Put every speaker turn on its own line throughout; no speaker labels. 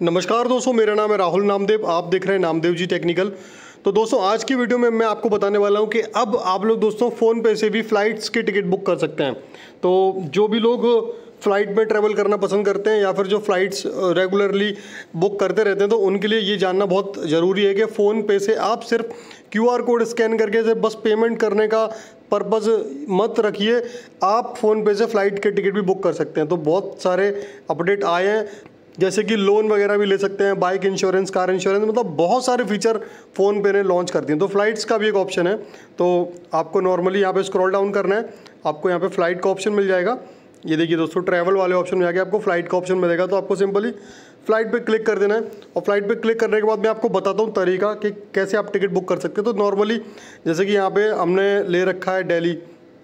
नमस्कार दोस्तों, मेरा नाम है राहुल नामदेव। आप देख रहे हैं नामदेव जी टेक्निकल। तो दोस्तों आज की वीडियो में मैं आपको बताने वाला हूं कि अब आप लोग दोस्तों फ़ोन पे से भी फ़्लाइट्स की टिकट बुक कर सकते हैं। तो जो भी लोग फ़्लाइट में ट्रैवल करना पसंद करते हैं या फिर जो फ़्लाइट्स रेगुलरली बुक करते रहते हैं, तो उनके लिए ये जानना बहुत ज़रूरी है कि फ़ोन पे से आप सिर्फ QR कोड स्कैन करके से बस पेमेंट करने का पर्पज़ मत रखिए, आप फ़ोन पे से फ़्लाइट के टिकट भी बुक कर सकते हैं। तो बहुत सारे अपडेट आए हैं, जैसे कि लोन वगैरह भी ले सकते हैं, बाइक इंश्योरेंस, कार इंश्योरेंस, मतलब बहुत सारे फीचर फ़ोन पे ने लॉन्च कर दिए। तो फ़्लाइट्स का भी एक ऑप्शन है। तो आपको नॉर्मली यहाँ पे स्क्रॉल डाउन करना है, आपको यहाँ पे फ़्लाइट का ऑप्शन मिल जाएगा। ये देखिए दोस्तों, ट्रैवल वाले ऑप्शन में जाके आपको फ़्लाइट का ऑप्शन मिलेगा। तो आपको सिंपली फ़्लाइट पे क्लिक कर देना है और फ्लाइट पे क्लिक करने के बाद मैं आपको बताता हूँ तरीका कि कैसे आप टिकट बुक कर सकते हैं। तो नॉर्मली जैसे कि यहाँ पे हमने ले रखा है दिल्ली,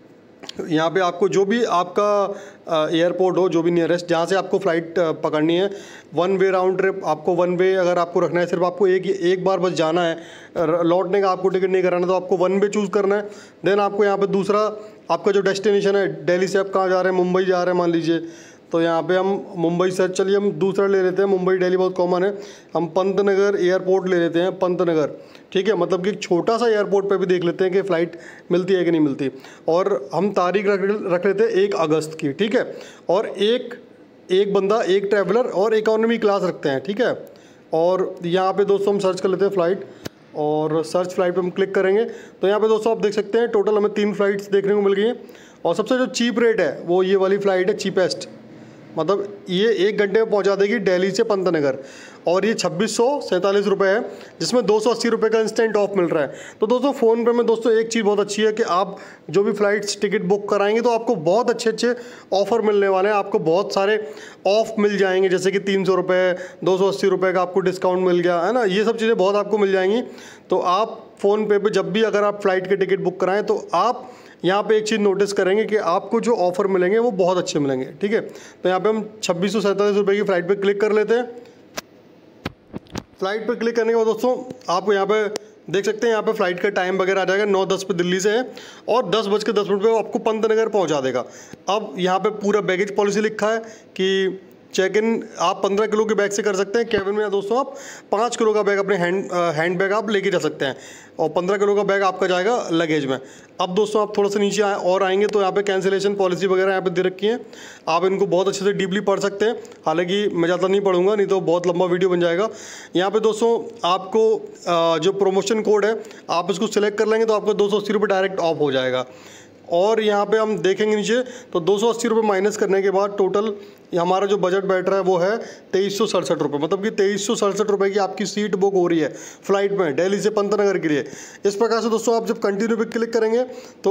यहाँ पे आपको जो भी आपका एयरपोर्ट हो, जो भी नियरेस्ट जहाँ से आपको फ़्लाइट पकड़नी है, वन वे राउंड ट्रिप, आपको वन वे अगर आपको रखना है, सिर्फ आपको एक बार बस जाना है, लौटने का आपको टिकट नहीं कराना, तो आपको वन वे चूज़ करना है। देन आपको यहाँ पे दूसरा आपका जो डेस्टिनेशन है, दिल्ली से आप कहाँ जा रहे हैं, मुंबई जा रहे हैं मान लीजिए, तो यहाँ पे हम मुंबई से, चलिए हम दूसरा ले लेते हैं, मुंबई दिल्ली बहुत कॉमन है, हम पंतनगर एयरपोर्ट ले लेते हैं, पंतनगर, ठीक है। मतलब कि एक छोटा सा एयरपोर्ट पे भी देख लेते हैं कि फ़्लाइट मिलती है कि नहीं मिलती, और हम तारीख रख लेते हैं 1 अगस्त की, ठीक है। और एक बंदा, एक ट्रैवलर और इकोनॉमी क्लास रखते हैं, ठीक है। और यहाँ पे दोस्तों हम सर्च कर लेते हैं फ़्लाइट, और सर्च फ्लाइट पे हम क्लिक करेंगे तो यहाँ पे दोस्तों आप देख सकते हैं टोटल हमें 3 फ़्लाइट्स देखने को मिल गई हैं। और सबसे जो चीप रेट है वो ये वाली फ़्लाइट है, चीपेस्ट, मतलब ये 1 घंटे में पहुंचा देगी दिल्ली से पंतनगर, और ये 2647 रुपये है, जिसमें 280 रुपये का इंस्टेंट ऑफ मिल रहा है। तो दोस्तों फ़ोन पे में दोस्तों एक चीज़ बहुत अच्छी है कि आप जो भी फ़्लाइट्स टिकट बुक कराएंगे तो आपको बहुत अच्छे ऑफ़र मिलने वाले हैं, आपको बहुत सारे ऑफ मिल जाएंगे, जैसे कि 300 रुपये, 280 रुपये का आपको डिस्काउंट मिल गया है ना, ये सब चीज़ें बहुत आपको मिल जाएंगी। तो आप फ़ोन पे पर जब भी अगर आप फ़्लाइट के टिकट बुक कराएँ तो आप यहाँ पे एक चीज़ नोटिस करेंगे कि आपको जो ऑफ़र मिलेंगे वो बहुत अच्छे मिलेंगे, ठीक है। तो यहाँ पे हम 2647 रुपये की फ़्लाइट पे क्लिक कर लेते हैं। फ़्लाइट पे क्लिक करने के बाद दोस्तों आपको यहाँ पे देख सकते हैं, यहाँ पे फ़्लाइट का टाइम वगैरह आ जाएगा, 9:10 पे दिल्ली से है और 10:10 पे आपको पंतनगर पहुँचा देगा। अब यहाँ पे पूरा बैगेज पॉलिसी लिखा है कि चेक इन आप 15 किलो के बैग से कर सकते हैं। केबिन में दोस्तों आप 5 किलो का बैग, अपने हैंड बैग आप लेके जा सकते हैं, और 15 किलो का बैग आपका जाएगा लगेज में। अब दोस्तों आप थोड़ा सा नीचे और आएंगे तो यहाँ पे कैंसिलेशन पॉलिसी वगैरह यहाँ पे दे रखी है, आप इनको बहुत अच्छे से डीपली पढ़ सकते हैं। हालांकि मैं ज़्यादा नहीं पढ़ूंगा, नहीं तो बहुत लंबा वीडियो बन जाएगा। यहाँ पे दोस्तों आपको जो प्रमोशन कोड है आप इसको सिलेक्ट कर लेंगे तो आपको 280 रुपये डायरेक्ट ऑफ हो जाएगा। और यहाँ पे हम देखेंगे नीचे तो 280 रुपये माइनस करने के बाद टोटल हमारा जो बजट बैठ रहा है वो है 2367 रुपये, मतलब कि 2367 रुपये की आपकी सीट बुक हो रही है फ़्लाइट में दिल्ली से पंतनगर के लिए। इस प्रकार से दोस्तों आप जब कंटिन्यू पे क्लिक करेंगे तो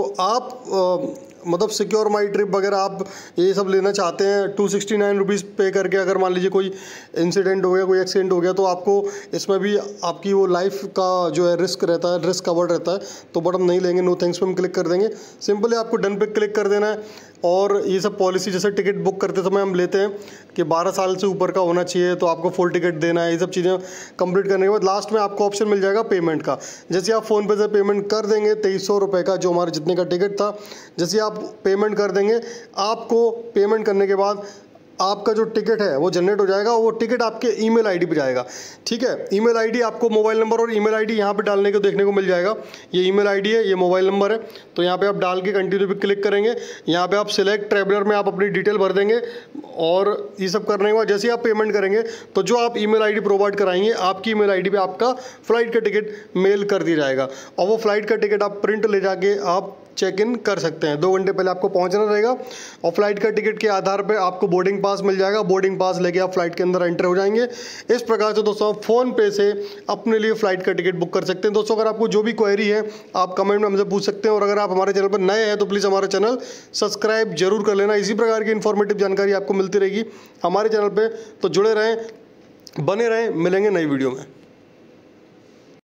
आप मतलब सिक्योर माई ट्रिप वगैरह आप ये सब लेना चाहते हैं, 269 रुपीज़ पे करके अगर मान लीजिए कोई इंसिडेंट हो गया, कोई एक्सीडेंट हो गया, तो आपको इसमें भी आपकी वो लाइफ का जो है रिस्क रहता है, रिस्क कवर्ड रहता है। तो बट हम नहीं लेंगे, नो थैंक्स पे हम क्लिक कर देंगे। सिंपली आपको डन पे क्लिक कर देना है। और ये सब पॉलिसी जैसे टिकट बुक करते समय हम लेते हैं कि 12 साल से ऊपर का होना चाहिए, तो आपको फुल टिकट देना है। ये सब चीज़ें कंप्लीट करने के बाद लास्ट में आपको ऑप्शन मिल जाएगा पेमेंट का। जैसे आप फ़ोन पे से पेमेंट कर देंगे 2300 रुपये का, जो हमारे जितने का टिकट था, जैसे आप पेमेंट कर देंगे, आपको पेमेंट करने के बाद आपका जो टिकट है वो जनरेट हो जाएगा, वो टिकट आपके ईमेल आईडी पे जाएगा, ठीक है। ईमेल आईडी आपको मोबाइल नंबर और ईमेल आईडी यहाँ पे डालने को देखने को मिल जाएगा। ये ईमेल आईडी है, ये मोबाइल नंबर है, तो यहाँ पे आप डाल के कंटिन्यू पे क्लिक करेंगे। यहाँ पे आप सिलेक्ट ट्रैवलर में आप अपनी डिटेल भर देंगे, और ये सब करने के बाद जैसे आप पेमेंट करेंगे तो जो आप ईमेल आईडी प्रोवाइड कराएंगे, आपकी ईमेल आईडी पे आपका फ़्लाइट का टिकट मेल कर दिया जाएगा, और वो फ़्लाइट का टिकट आप प्रिंट ले जाके आप चेक इन कर सकते हैं। 2 घंटे पहले आपको पहुंचना रहेगा, और फ्लाइट का टिकट के आधार पे आपको बोर्डिंग पास मिल जाएगा। बोर्डिंग पास लेके आप फ्लाइट के अंदर एंटर हो जाएंगे। इस प्रकार से दोस्तों आप फ़ोन पे से अपने लिए फ़्लाइट का टिकट बुक कर सकते हैं। दोस्तों अगर आपको जो भी क्वेरी है आप कमेंट में हमसे पूछ सकते हैं, और अगर आप हमारे चैनल पर नए हैं तो प्लीज़ हमारा चैनल सब्सक्राइब जरूर कर लेना। इसी प्रकार की इन्फॉर्मेटिव जानकारी आपको मिलती रहेगी हमारे चैनल पर, तो जुड़े रहें, बने रहें, मिलेंगे नई वीडियो में।